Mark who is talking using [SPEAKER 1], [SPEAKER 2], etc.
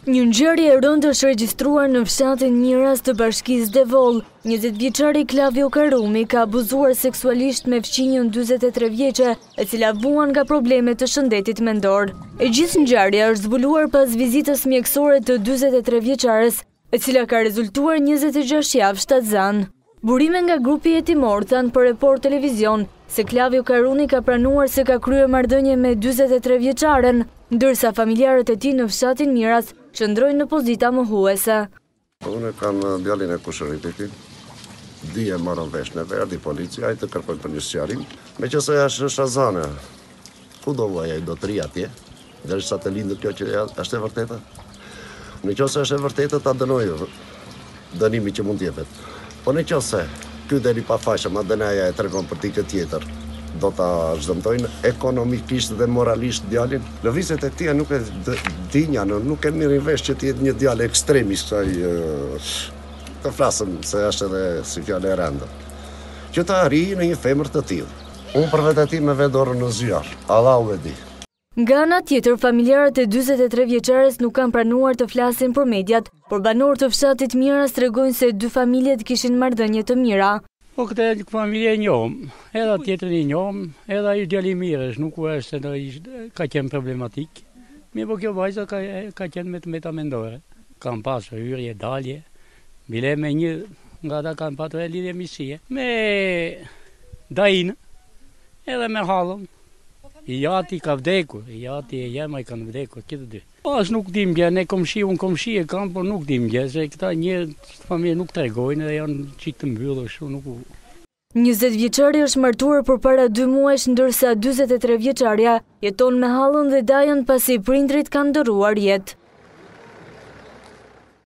[SPEAKER 1] Një ngjarje e rëndë është regjistruar në fshatin Miras të bashkisë Devol. 20-vjeçari Klavio Karumi ka abuzuar seksualisht me fqinjën 43 vjeçe, e cila vuan nga probleme të shëndetit mendor. E gjithë ngjarja është zbuluar pas vizitës mjekësore të 43 vjeçares, e cila ka rezultuar 26 javë shtatzan. Burime nga grupi hetimor thanë për Report Televizion se Klavio Karuni ka pranuar se ka kryer marrëdhënie me 43 vjeçaren, ndërsa familjarët e tij në fshatin Miras qëndrojnë në pozita mohuese.
[SPEAKER 2] Unë kam djalin e kushëritit, dije marrën vesh në verdi policia, ai të kërkojnë për një sqarim. Meqense është shazane, ku do vaj ai do të ri atje, derisa të lindë kjo që është e vërtetë. Nëse është e vërtetë ta dënoj dënimi që mund të jepet. Po nëse ky deri pa fashë, ma dënaja e tregon për tikë tjetër, do ta zhdëmtojnë ekonomikisht dhe moralisht djalin. Lëvizjet e këtija nuk e dinja, nuk e mirë vesh që t'jetë një djalë ekstremis kësaj të flasëm se është edhe si fjallë e rëndë. Që të arrijë në një femër të tillë. Unë për vetë ti me vedorën në zjarr, Allahu e di.
[SPEAKER 1] Nga ana tjetër, familjarët e 43 vjeçares nuk kanë pranuar të flasin për mediat, por banorët të fshatit Miras tregojnë se dy familjet kishin marrëdhënie të mira.
[SPEAKER 3] Po këtë familje e njohëm, edhe tjetrin i njohëm, edhe ai djali i mirësh, nuk është se ka qenë problematik. Mirë, po kjo vajza ka qenë me të mendore. Kanë pasur hyrje, dalje, bile me një nga ata kanë patur lidhje miqësie. Me Dain, edhe me Hallën. I jati ka vdekur, i jati e jema i kanë vdekur, këtë dy. Pas nuk dim gjë, ne unë komshi e kam, por nuk dim gjë, se këta një familje nuk tregojnë dhe janë qikë të mbyllë, shumë nuk u.
[SPEAKER 1] 20 vjeçari është martuar përpara 2 muajsh, ndërsa 43 vjeçaria jeton me Hallën dhe Dajën pasi prindrit kanë ndëruar jetë.